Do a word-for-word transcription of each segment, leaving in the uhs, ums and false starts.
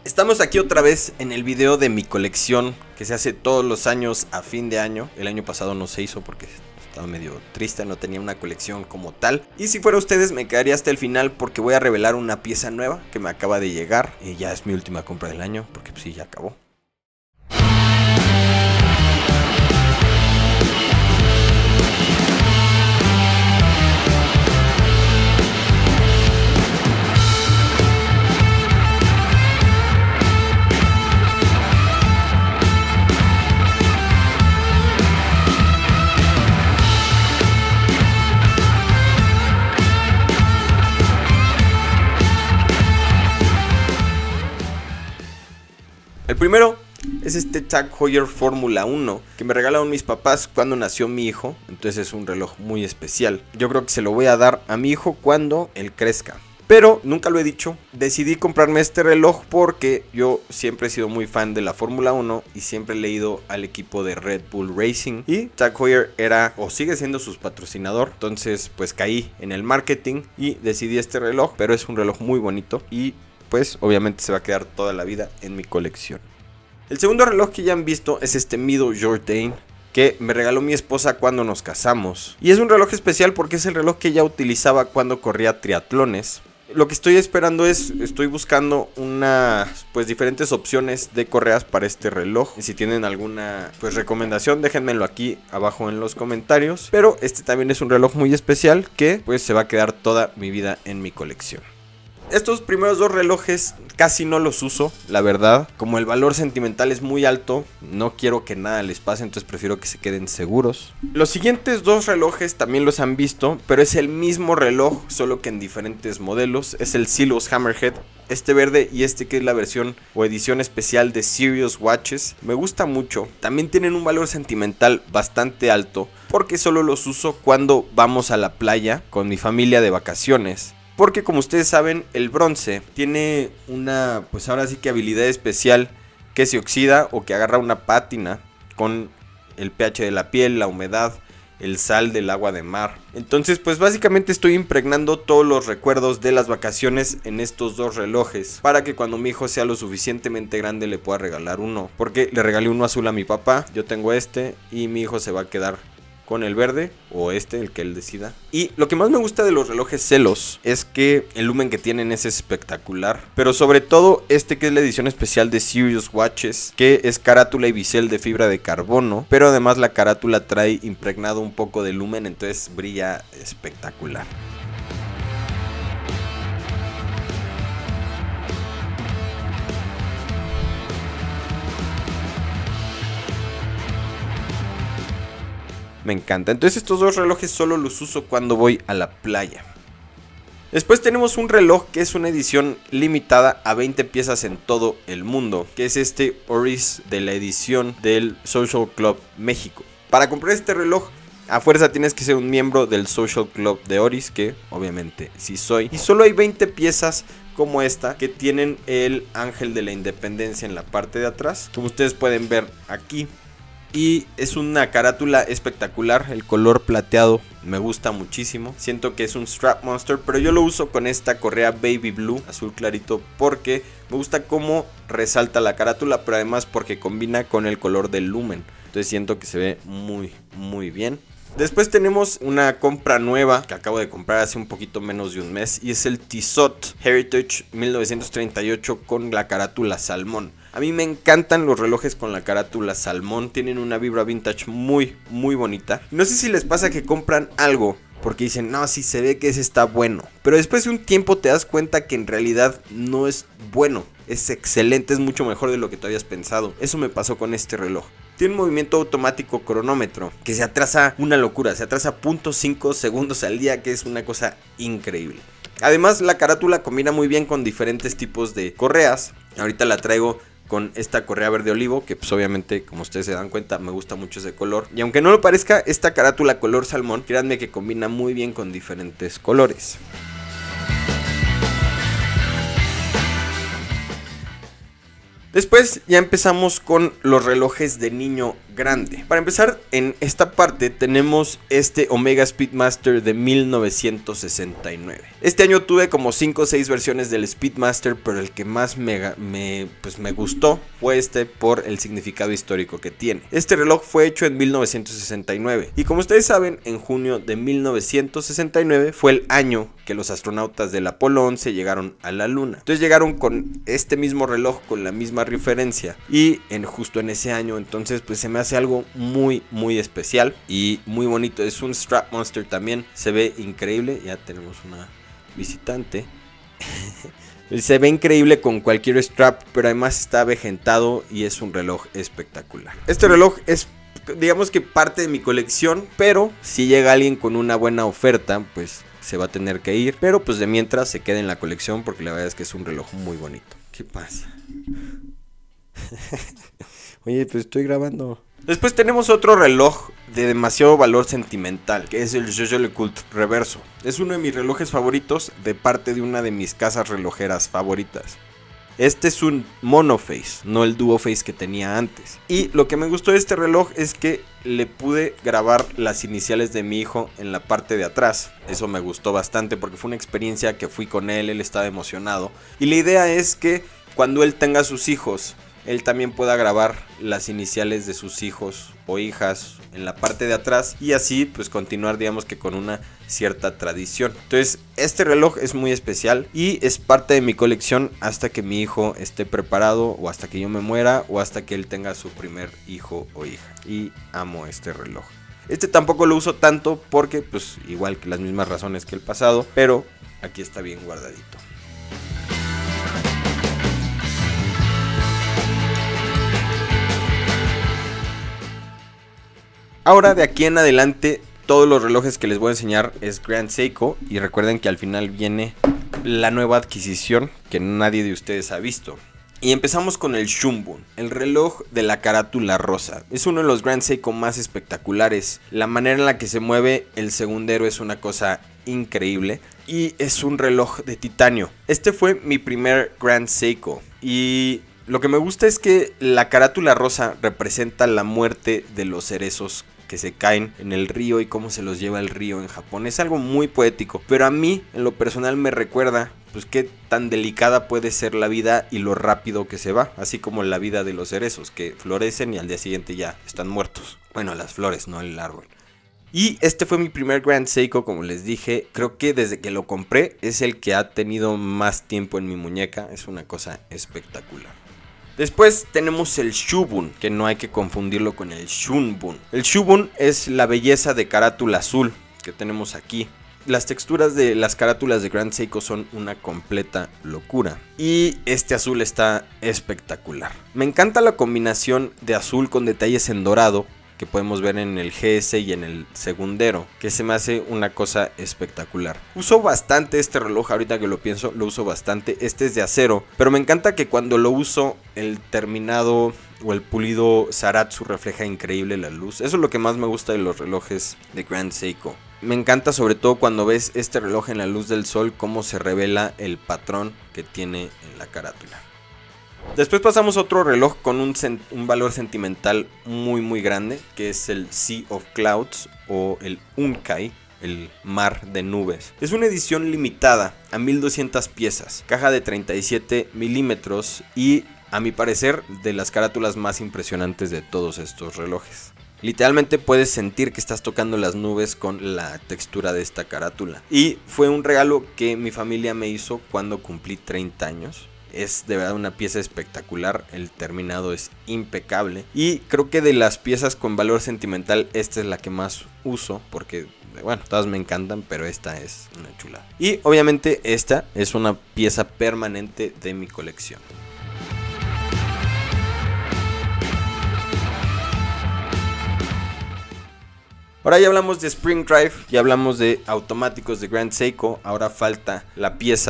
Estamos aquí otra vez en el video de mi colección que se hace todos los años a fin de año. El año pasado no se hizo porque estaba medio triste, no tenía una colección como tal. Y si fuera ustedes me quedaría hasta el final porque voy a revelar una pieza nueva que me acaba de llegar. Y ya es mi última compra del año porque pues sí, ya acabó. El primero es este Tag Heuer Fórmula uno que me regalaron mis papás cuando nació mi hijo. Entonces es un reloj muy especial. Yo creo que se lo voy a dar a mi hijo cuando él crezca. Pero nunca lo he dicho, decidí comprarme este reloj porque yo siempre he sido muy fan de la Fórmula uno y siempre he leído al equipo de Red Bull Racing. Y Tag Heuer era o sigue siendo su patrocinador, entonces pues caí en el marketing y decidí este reloj. Pero es un reloj muy bonito y pues obviamente se va a quedar toda la vida en mi colección. El segundo reloj que ya han visto es este Mido Jourdain, que me regaló mi esposa cuando nos casamos. Y es un reloj especial porque es el reloj que ella utilizaba cuando corría triatlones. Lo que estoy esperando es, estoy buscando unas, pues diferentes opciones de correas para este reloj. Y si tienen alguna, pues recomendación, déjenmelo aquí abajo en los comentarios. Pero este también es un reloj muy especial que pues se va a quedar toda mi vida en mi colección. Estos primeros dos relojes casi no los uso, la verdad. Como el valor sentimental es muy alto, no quiero que nada les pase, entonces prefiero que se queden seguros. Los siguientes dos relojes también los han visto, pero es el mismo reloj, solo que en diferentes modelos. Es el Silos Hammerhead, este verde y este que es la versión o edición especial de Serious Watches. Me gusta mucho, también tienen un valor sentimental bastante alto, porque solo los uso cuando vamos a la playa con mi familia de vacaciones. Porque como ustedes saben, el bronce tiene una, pues ahora sí que habilidad especial que se oxida o que agarra una pátina con el pH de la piel, la humedad, el sal del agua de mar. Entonces pues básicamente estoy impregnando todos los recuerdos de las vacaciones en estos dos relojes, para que cuando mi hijo sea lo suficientemente grande le pueda regalar uno. Porque le regalé uno azul a mi papá, yo tengo este y mi hijo se va a quedar con el verde o este, el que él decida. Y lo que más me gusta de los relojes Selos es que el lumen que tienen es espectacular, pero sobre todo este que es la edición especial de Serious Watches, que es carátula y bisel de fibra de carbono, pero además la carátula trae impregnado un poco de lumen, entonces brilla espectacular. Me encanta. Entonces estos dos relojes solo los uso cuando voy a la playa. Después tenemos un reloj que es una edición limitada a veinte piezas en todo el mundo, que es este Oris de la edición del Social Club México. Para comprar este reloj a fuerza tienes que ser un miembro del Social Club de Oris, que obviamente sí soy. Y solo hay veinte piezas como esta que tienen el ángel de la independencia en la parte de atrás, como ustedes pueden ver aquí. Y es una carátula espectacular, el color plateado me gusta muchísimo. Siento que es un Strap Monster, pero yo lo uso con esta correa Baby Blue, azul clarito, porque me gusta cómo resalta la carátula, pero además porque combina con el color del lumen. Entonces siento que se ve muy, muy bien. Después tenemos una compra nueva que acabo de comprar hace un poquito menos de un mes, y es el Tissot Heritage mil novecientos treinta y ocho con la carátula salmón. A mí me encantan los relojes con la carátula salmón, tienen una vibra vintage muy, muy bonita. No sé si les pasa que compran algo porque dicen, no, sí se ve que ese está bueno, pero después de un tiempo te das cuenta que en realidad no es bueno, es excelente, es mucho mejor de lo que tú habías pensado. Eso me pasó con este reloj. Tiene un movimiento automático cronómetro que se atrasa una locura, se atrasa cero punto cinco segundos al día, que es una cosa increíble. Además la carátula combina muy bien con diferentes tipos de correas. Ahorita la traigo con esta correa verde olivo, que pues obviamente, como ustedes se dan cuenta, me gusta mucho ese color. Y aunque no lo parezca, esta carátula color salmón, créanme que combina muy bien con diferentes colores. Después ya empezamos con los relojes de niño grande. Para empezar, en esta parte tenemos este Omega Speedmaster de mil novecientos sesenta y nueve. Este año tuve como cinco o seis versiones del Speedmaster, pero el que más me, me, pues me gustó fue este por el significado histórico que tiene. Este reloj fue hecho en mil novecientos sesenta y nueve y como ustedes saben, en junio de mil novecientos sesenta y nueve fue el año que los astronautas del Apolo once llegaron a la luna. Entonces llegaron con este mismo reloj, con la misma referencia, y en justo en ese año, entonces pues se me hace algo muy muy especial y muy bonito. Es un Strap Monster también, se ve increíble. Ya tenemos una visitante. Se ve increíble con cualquier strap, pero además está avejentado y es un reloj espectacular. Este reloj es, digamos que parte de mi colección, pero si llega alguien con una buena oferta, pues se va a tener que ir. Pero pues de mientras se queda en la colección porque la verdad es que es un reloj muy bonito. ¿Qué pasa? Oye, pues estoy grabando. Después tenemos otro reloj de demasiado valor sentimental, que es el Jaeger-LeCoultre Reverso. Es uno de mis relojes favoritos de parte de una de mis casas relojeras favoritas. Este es un monoface, no el duoface que tenía antes. Y lo que me gustó de este reloj es que le pude grabar las iniciales de mi hijo en la parte de atrás. Eso me gustó bastante porque fue una experiencia que fui con él, él estaba emocionado. Y la idea es que cuando él tenga sus hijos, él también pueda grabar las iniciales de sus hijos o hijas en la parte de atrás y así pues continuar, digamos que con una cierta tradición. Entonces este reloj es muy especial y es parte de mi colección hasta que mi hijo esté preparado, o hasta que yo me muera, o hasta que él tenga su primer hijo o hija. Y amo este reloj. Este tampoco lo uso tanto porque pues igual que las mismas razones que el pasado, pero aquí está bien guardadito. Ahora de aquí en adelante todos los relojes que les voy a enseñar es Grand Seiko, y recuerden que al final viene la nueva adquisición que nadie de ustedes ha visto. Y empezamos con el Shunbun, el reloj de la carátula rosa. Es uno de los Grand Seiko más espectaculares. La manera en la que se mueve el segundero es una cosa increíble y es un reloj de titanio. Este fue mi primer Grand Seiko y lo que me gusta es que la carátula rosa representa la muerte de los cerezos que se caen en el río y cómo se los lleva el río en Japón. Es algo muy poético, pero a mí en lo personal me recuerda pues qué tan delicada puede ser la vida y lo rápido que se va, así como la vida de los cerezos que florecen y al día siguiente ya están muertos. Bueno, las flores, no el árbol. Y este fue mi primer Grand Seiko, como les dije. Creo que desde que lo compré es el que ha tenido más tiempo en mi muñeca. Es una cosa espectacular. Después tenemos el Shunbun, que no hay que confundirlo con el Shunbun. El Shunbun es la belleza de carátula azul que tenemos aquí. Las texturas de las carátulas de Grand Seiko son una completa locura. Y este azul está espectacular. Me encanta la combinación de azul con detalles en dorado que podemos ver en el G S y en el segundero, que se me hace una cosa espectacular. Uso bastante este reloj, ahorita que lo pienso, lo uso bastante. Este es de acero, pero me encanta que cuando lo uso el terminado o el pulido Zaratsu refleja increíble la luz. Eso es lo que más me gusta de los relojes de Grand Seiko. Me encanta sobre todo cuando ves este reloj en la luz del sol, cómo se revela el patrón que tiene en la carátula. Después pasamos a otro reloj con un, un valor sentimental muy muy grande, que es el Sea of Clouds o el Unkai, el mar de nubes. Es una edición limitada a mil doscientas piezas, caja de treinta y siete milímetros y a mi parecer de las carátulas más impresionantes de todos estos relojes. Literalmente puedes sentir que estás tocando las nubes con la textura de esta carátula. Y fue un regalo que mi familia me hizo cuando cumplí treinta años. Es de verdad una pieza espectacular, el terminado es impecable. Y creo que de las piezas con valor sentimental, esta es la que más uso. Porque, bueno, todas me encantan, pero esta es una chulada. Y obviamente esta es una pieza permanente de mi colección. Ahora ya hablamos de Spring Drive, ya hablamos de automáticos de Grand Seiko. Ahora falta la pieza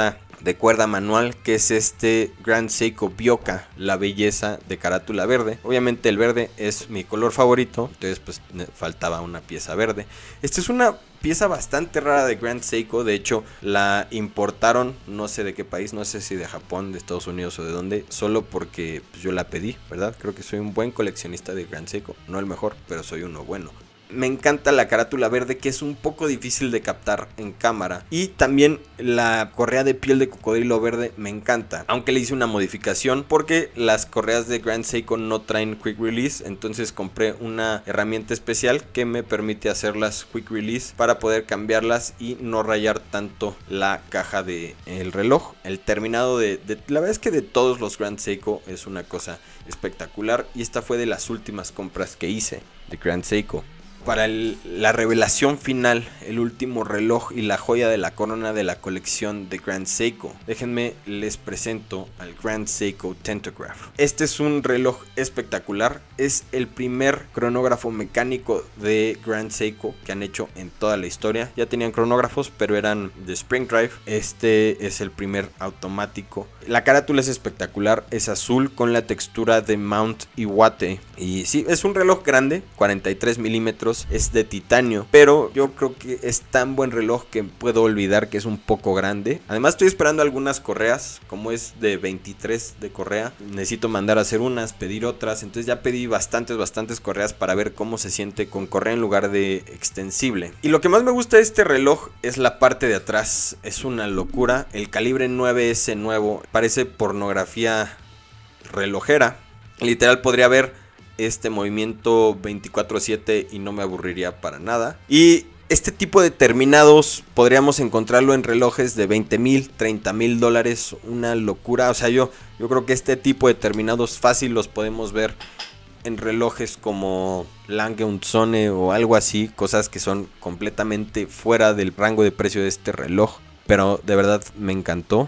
de cuerda manual, que es este Grand Seiko Bioka, la belleza de carátula verde. Obviamente el verde es mi color favorito, entonces pues me faltaba una pieza verde. Esta es una pieza bastante rara de Grand Seiko, de hecho la importaron no sé de qué país, no sé si de Japón, de Estados Unidos o de dónde, solo porque pues, yo la pedí, ¿verdad? Creo que soy un buen coleccionista de Grand Seiko, no el mejor, pero soy uno bueno. Me encanta la carátula verde, que es un poco difícil de captar en cámara. Y también la correa de piel de cocodrilo verde me encanta, aunque le hice una modificación porque las correas de Grand Seiko no traen quick release. Entonces compré una herramienta especial que me permite hacerlas quick release para poder cambiarlas y no rayar tanto la caja del reloj. El terminado de, de la verdad es que de todos los Grand Seiko es una cosa espectacular, y esta fue de las últimas compras que hice de Grand Seiko. Para el, la revelación final, el último reloj y la joya de la corona de la colección de Grand Seiko, déjenme les presento al Grand Seiko Tentograph. Este es un reloj espectacular, es el primer cronógrafo mecánico de Grand Seiko que han hecho en toda la historia. Ya tenían cronógrafos, pero eran de Spring Drive. Este es el primer automático. La carátula es espectacular, es azul con la textura de Mount Iwate. Y sí, es un reloj grande, cuarenta y tres milímetros. Es de titanio, pero yo creo que es tan buen reloj que puedo olvidar que es un poco grande. Además estoy esperando algunas correas, como es de veintitrés de correa, necesito mandar a hacer unas, pedir otras, entonces ya pedí bastantes, bastantes correas para ver cómo se siente con correa en lugar de extensible. Y lo que más me gusta de este reloj es la parte de atrás, es una locura. El calibre nueve ese nuevo parece pornografía relojera, literal podría ver este movimiento veinticuatro siete y no me aburriría para nada. Y este tipo de terminados podríamos encontrarlo en relojes de veinte mil, treinta mil dólares, una locura. O sea, yo, yo creo que este tipo de terminados fácil los podemos ver en relojes como Lange und Söhne o algo así, cosas que son completamente fuera del rango de precio de este reloj, pero de verdad me encantó.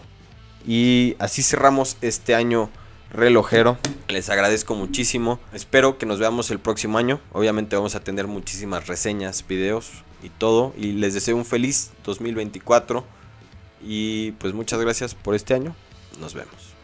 Y así cerramos este año relojero. Les agradezco muchísimo, espero que nos veamos el próximo año. Obviamente vamos a tener muchísimas reseñas, videos y todo, y les deseo un feliz dos mil veinticuatro y pues muchas gracias por este año. Nos vemos.